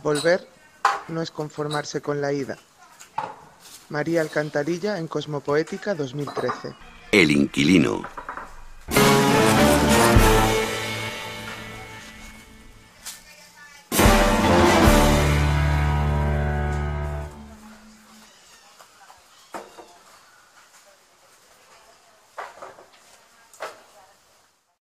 Volver no es conformarse con la ida. María Alcantarilla en Cosmopoética 2013. El inquilino.